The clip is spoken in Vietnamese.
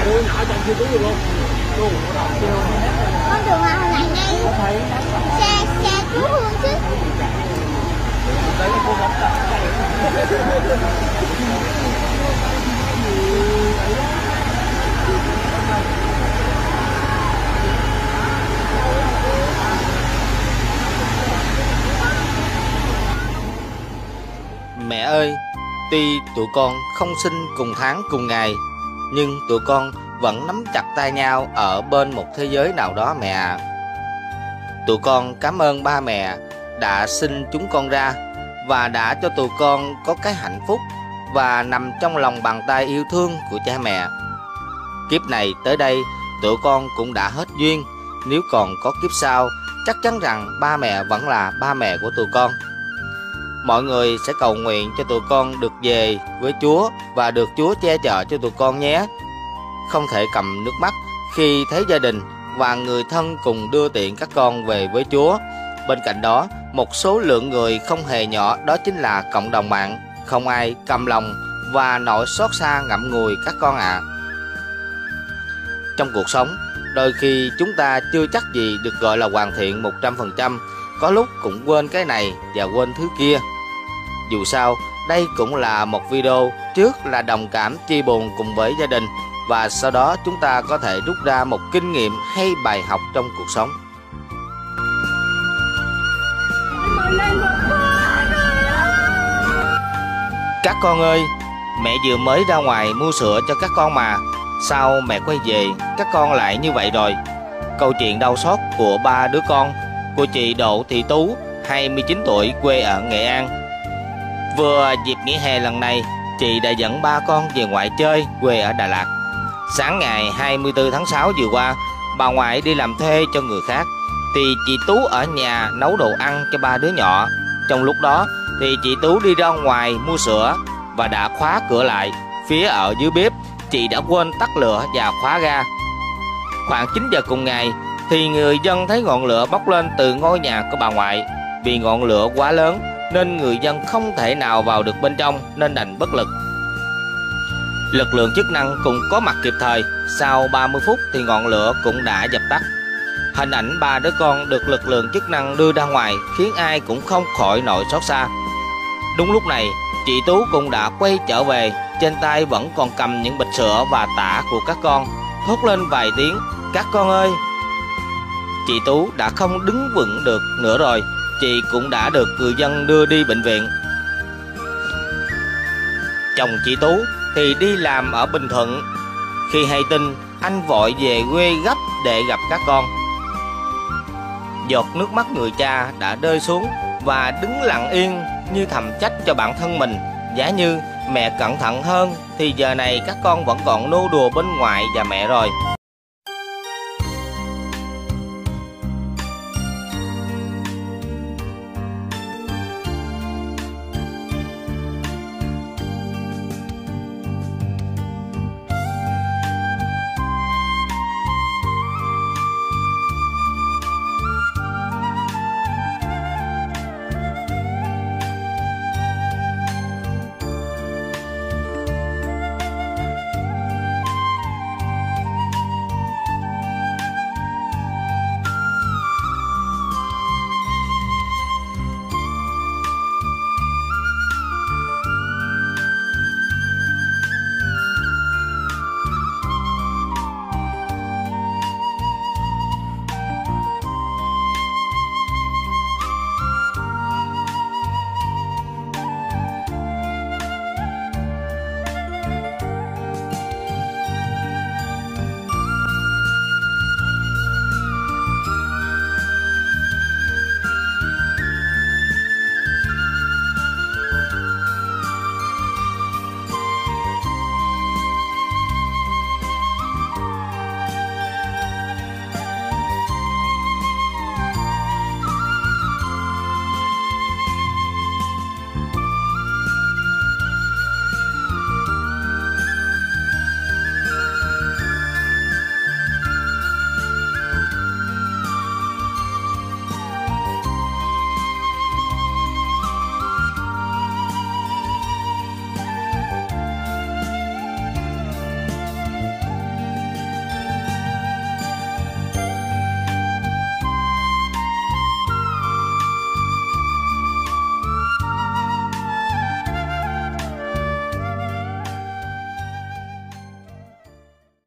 đứa nhỏ trong siêu túi luôn. Con đường hồi nãy đây xe cứu thương chứ. Mẹ ơi, tuy tụi con không sinh cùng tháng cùng ngày, nhưng tụi con vẫn nắm chặt tay nhau ở bên một thế giới nào đó mẹ ạ. Tụi con cảm ơn ba mẹ đã sinh chúng con ra và đã cho tụi con có cái hạnh phúc và nằm trong lòng bàn tay yêu thương của cha mẹ. Kiếp này tới đây tụi con cũng đã hết duyên. Nếu còn có kiếp sau, chắc chắn rằng ba mẹ vẫn là ba mẹ của tụi con. Mọi người sẽ cầu nguyện cho tụi con được về với Chúa và được Chúa che chở cho tụi con nhé. Không thể cầm nước mắt khi thấy gia đình và người thân cùng đưa tiện các con về với Chúa. Bên cạnh đó, một số lượng người không hề nhỏ, đó chính là cộng đồng mạng. Không ai căm lòng và nỗi xót xa ngậm ngùi các con ạ. Trong cuộc sống, đôi khi chúng ta chưa chắc gì được gọi là hoàn thiện 100%, có lúc cũng quên cái này và quên thứ kia. Dù sao, đây cũng là một video, trước là đồng cảm chia buồn cùng với gia đình, và sau đó chúng ta có thể rút ra một kinh nghiệm hay bài học trong cuộc sống. Các con ơi, mẹ vừa mới ra ngoài mua sữa cho các con mà. Sao mẹ quay về các con lại như vậy rồi? Câu chuyện đau xót của ba đứa con của chị Đỗ Thị Tú, 29 tuổi, quê ở Nghệ An. Vừa dịp nghỉ hè lần này, chị đã dẫn ba con về ngoại chơi quê ở Đà Lạt. Sáng ngày 24 tháng 6 vừa qua, bà ngoại đi làm thuê cho người khác, thì chị Tú ở nhà nấu đồ ăn cho ba đứa nhỏ. Trong lúc đó thì chị Tú đi ra ngoài mua sữa và đã khóa cửa lại. Phía ở dưới bếp, chị đã quên tắt lửa và khóa ga. Khoảng 9 giờ cùng ngày thì người dân thấy ngọn lửa bốc lên từ ngôi nhà của bà ngoại. Vì ngọn lửa quá lớn nên người dân không thể nào vào được bên trong, nên đành bất lực. Lực lượng chức năng cũng có mặt kịp thời. Sau 30 phút thì ngọn lửa cũng đã dập tắt. Hình ảnh ba đứa con được lực lượng chức năng đưa ra ngoài khiến ai cũng không khỏi nỗi xót xa. Đúng lúc này, chị Tú cũng đã quay trở về, trên tay vẫn còn cầm những bịch sữa và tã của các con, thốt lên vài tiếng: "Các con ơi!" Chị Tú đã không đứng vững được nữa rồi, chị cũng đã được người dân đưa đi bệnh viện. Chồng chị Tú thì đi làm ở Bình Thuận. Khi hay tin, anh vội về quê gấp để gặp các con. Giọt nước mắt người cha đã rơi xuống và đứng lặng yên như thầm trách cho bản thân mình. Giả như mẹ cẩn thận hơn thì giờ này các con vẫn còn nô đùa bên ngoài và mẹ rồi.